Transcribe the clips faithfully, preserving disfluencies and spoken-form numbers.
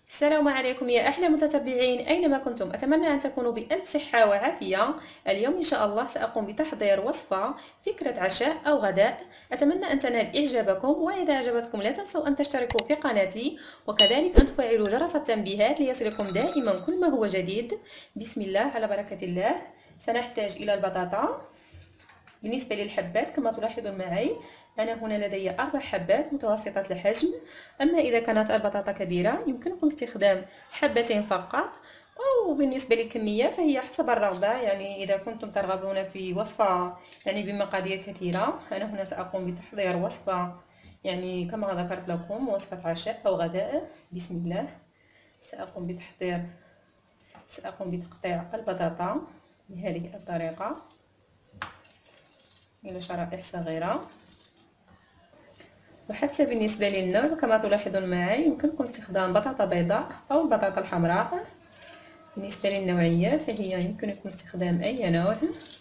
السلام عليكم يا أحلى متتبعين أينما كنتم، أتمنى أن تكونوا بألف صحة وعافية. اليوم إن شاء الله سأقوم بتحضير وصفة فكرة عشاء أو غداء. أتمنى أن تنال إعجابكم، وإذا أعجبتكم لا تنسوا أن تشتركوا في قناتي وكذلك أن تفعلوا جرس التنبيهات ليصلكم دائما كل ما هو جديد. بسم الله على بركة الله. سنحتاج إلى البطاطا. بالنسبة للحبات كما تلاحظون معي أنا هنا لدي أربع حبات متوسطة الحجم. أما إذا كانت البطاطا كبيرة يمكنكم استخدام حبتين فقط، أو بالنسبة للكمية فهي حسب الرغبة. يعني إذا كنتم ترغبون في وصفة يعني بمقادير كثيرة، أنا هنا سأقوم بتحضير وصفة يعني كما ذكرت لكم وصفة عشاء أو غداء. بسم الله. سأقوم بتحضير سأقوم بتقطيع البطاطا بهذه الطريقة إلى شرائح صغيرة. وحتى بالنسبة للنوع كما تلاحظون معي يمكنكم استخدام بطاطا بيضاء أو البطاطا الحمراء. بالنسبة للنوعية فهي يمكنكم استخدام أي نوع.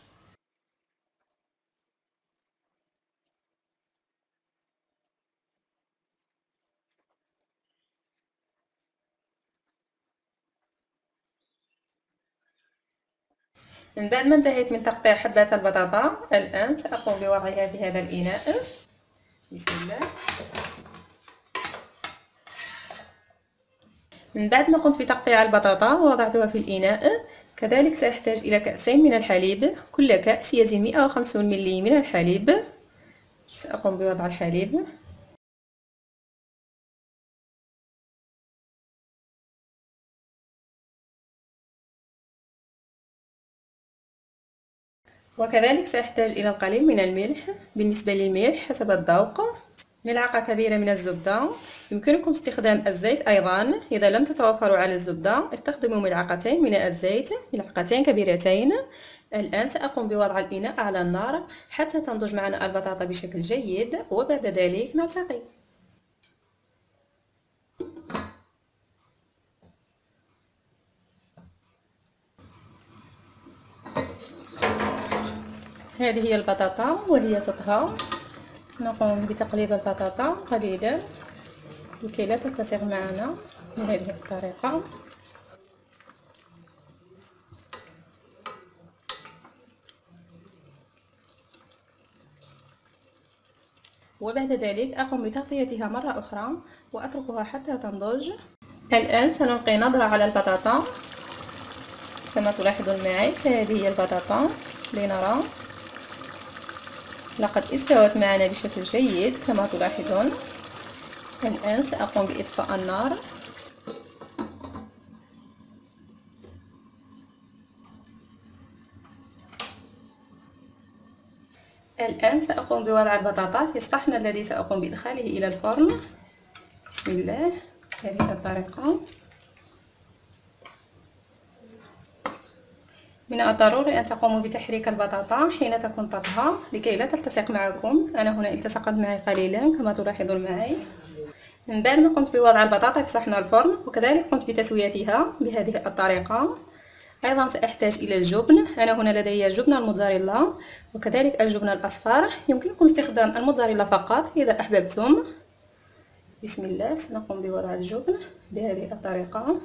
من بعد ما انتهيت من تقطيع حبات البطاطا، الآن سأقوم بوضعها في هذا الإناء. بسم الله. من بعد ما قمت بتقطيع البطاطا ووضعتها في الإناء، كذلك سأحتاج إلى كأسين من الحليب. كل كأس يزن مئة وخمسون ملي من الحليب. سأقوم بوضع الحليب. وكذلك سأحتاج إلى القليل من الملح. بالنسبة للملح حسب الذوق. ملعقة كبيرة من الزبدة. يمكنكم استخدام الزيت أيضا. إذا لم تتوفروا على الزبدة استخدموا ملعقتين من الزيت، ملعقتين كبيرتين. الآن سأقوم بوضع الإناء على النار حتى تنضج معنا البطاطا بشكل جيد، وبعد ذلك نلتقي. هذه هي البطاطا وهي تطهى. نقوم بتقليب البطاطا قليلا لكي لا تلتصق معنا بهذه الطريقة. وبعد ذلك أقوم بتغطيتها مرة أخرى وأتركها حتى تنضج. الآن سنلقي نظرة على البطاطا. كما تلاحظون معي فهذه هي البطاطا لنرى لقد استوت معنا بشكل جيد كما تلاحظون. الآن سأقوم بإطفاء النار. الآن سأقوم بوضع البطاطا في الصحن الذي سأقوم بإدخاله إلى الفرن. بسم الله. بهذه الطريقة. من الضروري أن تقوموا بتحريك البطاطا حين تكون تطهى لكي لا تلتصق معكم. أنا هنا التصقت معي قليلا كما تلاحظون معي. من بعد ما قمت بوضع البطاطا في صحن الفرن وكذلك قمت بتسويتها بهذه الطريقة. أيضا سأحتاج إلى الجبن. أنا هنا لدي جبن الموتزاريلا وكذلك الجبن الأصفر. يمكنكم استخدام الموتزاريلا فقط إذا أحببتم. بسم الله. سنقوم بوضع الجبن بهذه الطريقة.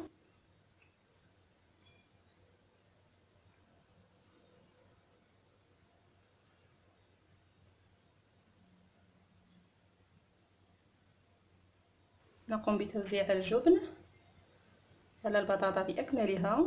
نقوم بتوزيع الجبن على البطاطا بأكملها.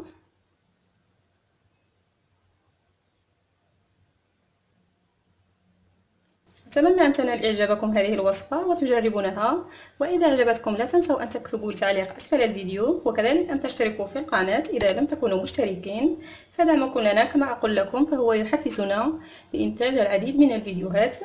أتمنى أن تنال إعجابكم هذه الوصفة وتجربونها، وإذا أعجبتكم لا تنسوا أن تكتبوا التعليق أسفل الفيديو وكذلك أن تشتركوا في القناة إذا لم تكونوا مشتركين، فدعمكم لنا كما أقول لكم فهو يحفزنا لإنتاج العديد من الفيديوهات.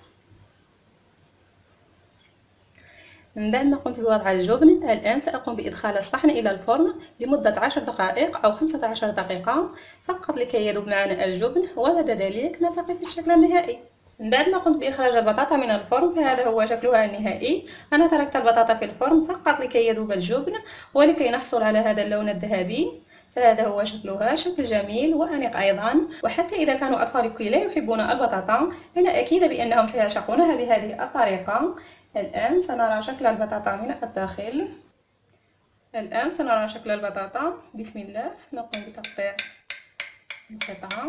من بعد ما قمت بوضع الجبن الآن سأقوم بإدخال الصحن إلى الفرن لمدة عشر دقائق أو خمسة عشر دقيقة فقط لكي يذوب معنا الجبن، وبعد ذلك نلتقي في الشكل النهائي. من بعد ما قمت بإخراج البطاطا من الفرن فهذا هو شكلها النهائي. أنا تركت البطاطا في الفرن فقط لكي يذوب الجبن ولكي نحصل على هذا اللون الذهبي. فهذا هو شكلها، شكل جميل وأنيق أيضا. وحتى إذا كانوا أطفالك لا يحبون البطاطا أنا أكيدة بأنهم سيعشقونها بهذه الطريقة. الآن سنرى شكل البطاطا من الداخل. الآن سنرى شكل البطاطا. بسم الله، نقوم بتقطيع القطعة.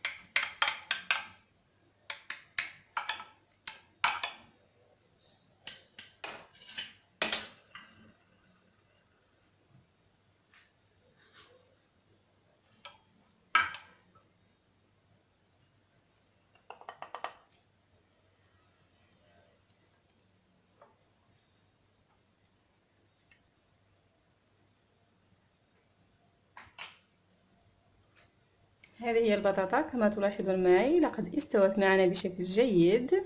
هذه هي البطاطا كما تلاحظون معي، لقد استوت معنا بشكل جيد.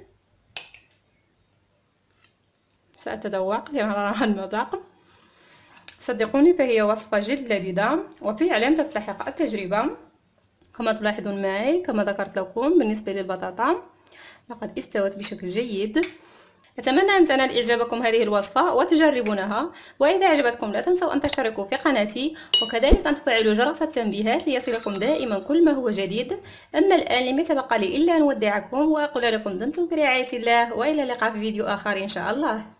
سأتذوق لنرى المذاق. صدقوني فهي وصفة جد لذيذة وفعلا تستحق التجربة. كما تلاحظون معي كما ذكرت لكم بالنسبة للبطاطا لقد استوت بشكل جيد. أتمنى أن تنال إعجابكم هذه الوصفة وتجربونها، وإذا أعجبتكم لا تنسوا أن تشتركوا في قناتي وكذلك أن تفعلوا جرس التنبيهات ليصلكم دائما كل ما هو جديد. أما الآن لم يتبقى لي إلا أن أودعكم وأقول لكم دمتم في رعاية الله، وإلى اللقاء في فيديو آخر إن شاء الله.